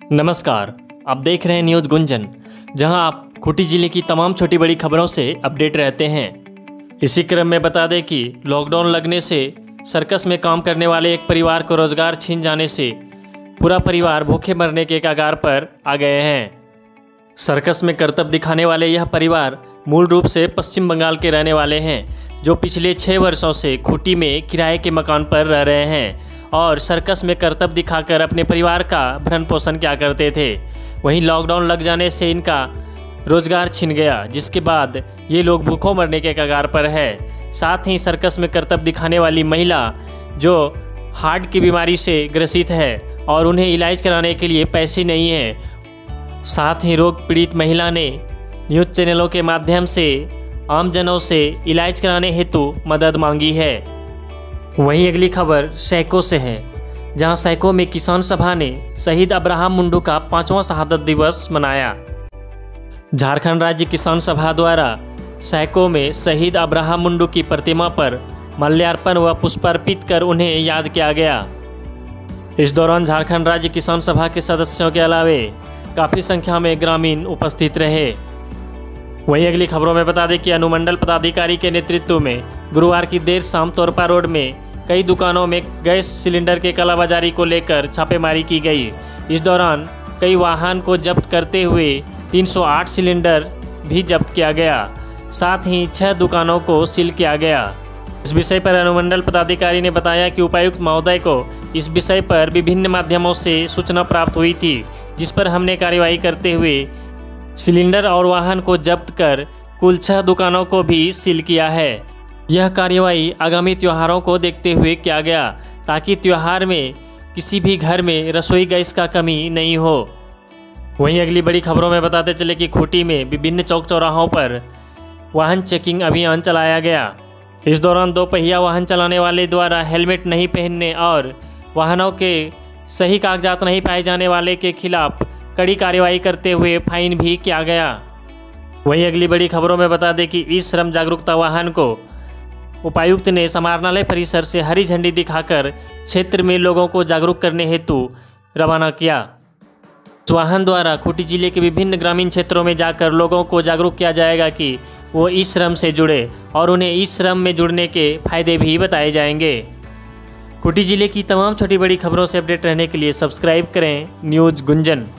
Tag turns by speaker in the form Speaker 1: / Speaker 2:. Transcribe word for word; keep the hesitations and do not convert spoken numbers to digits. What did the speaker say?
Speaker 1: नमस्कार, आप देख रहे हैं न्यूज़ गुंजन, जहां आप खूंटी जिले की तमाम छोटी बड़ी खबरों से अपडेट रहते हैं। इसी क्रम में बता दें कि लॉकडाउन लगने से सर्कस में काम करने वाले एक परिवार को रोजगार छीन जाने से पूरा परिवार भूखे मरने के कगार पर आ गए हैं। सर्कस में करतब दिखाने वाले यह परिवार मूल रूप से पश्चिम बंगाल के रहने वाले हैं, जो पिछले छः वर्षों से खूंटी में किराए के मकान पर रह रहे हैं और सर्कस में करतब दिखाकर अपने परिवार का भरण पोषण किया करते थे। वहीं लॉकडाउन लग जाने से इनका रोजगार छिन गया, जिसके बाद ये लोग भूखों मरने के कगार पर है। साथ ही सर्कस में करतब दिखाने वाली महिला जो हार्ट की बीमारी से ग्रसित है और उन्हें इलाज कराने के लिए पैसे नहीं है। साथ ही रोग पीड़ित महिला ने न्यूज़ चैनलों के माध्यम से आमजनों से इलाज कराने हेतु मदद मांगी है। वहीं अगली खबर सैको से है, जहां सैको में किसान सभा ने शहीद अब्राहम मुंडू का पांचवां शहादत दिवस मनाया। झारखंड राज्य किसान सभा द्वारा सैको में शहीद अब्राहम मुंडू की प्रतिमा पर माल्यार्पण व पुष्पार्पित कर उन्हें याद किया गया। इस दौरान झारखंड राज्य किसान सभा के सदस्यों के अलावे काफ़ी संख्या में ग्रामीण उपस्थित रहे। वहीं अगली खबरों में बता दें कि अनुमंडल पदाधिकारी के नेतृत्व में गुरुवार की देर शाम तोरपा रोड में कई दुकानों में गैस सिलेंडर के कालाबाजारी को लेकर छापेमारी की गई। इस दौरान कई वाहन को जब्त करते हुए तीन सौ आठ सिलेंडर भी जब्त किया गया। साथ ही छह दुकानों को सील किया गया। इस विषय पर अनुमंडल पदाधिकारी ने बताया कि उपायुक्त महोदय को इस विषय पर विभिन्न माध्यमों से सूचना प्राप्त हुई थी, जिस पर हमने कार्यवाही करते हुए सिलेंडर और वाहन को जब्त कर कुल छह दुकानों को भी सील किया है। यह कार्यवाही आगामी त्योहारों को देखते हुए किया गया, ताकि त्योहार में किसी भी घर में रसोई गैस का कमी नहीं हो। वहीं अगली बड़ी खबरों में बताते चले कि खूंटी में विभिन्न चौक चौराहों पर वाहन चेकिंग अभियान चलाया गया। इस दौरान दो पहिया वाहन चलाने वाले द्वारा हेलमेट नहीं पहनने और वाहनों के सही कागजात नहीं पाए जाने वाले के खिलाफ कड़ी कार्रवाई करते हुए फाइन भी किया गया। वहीं अगली बड़ी खबरों में बता दें कि इस श्रम जागरूकता वाहन को उपायुक्त ने समाहरणालय परिसर से हरी झंडी दिखाकर क्षेत्र में लोगों को जागरूक करने हेतु रवाना किया। इस वाहन द्वारा खूंटी जिले के विभिन्न ग्रामीण क्षेत्रों में जाकर लोगों को जागरूक किया जाएगा कि वो इस श्रम से जुड़े और उन्हें इस श्रम में जुड़ने के फायदे भी बताए जाएंगे। खूंटी जिले की तमाम छोटी बड़ी खबरों से अपडेट रहने के लिए सब्सक्राइब करें न्यूज़ गुंजन।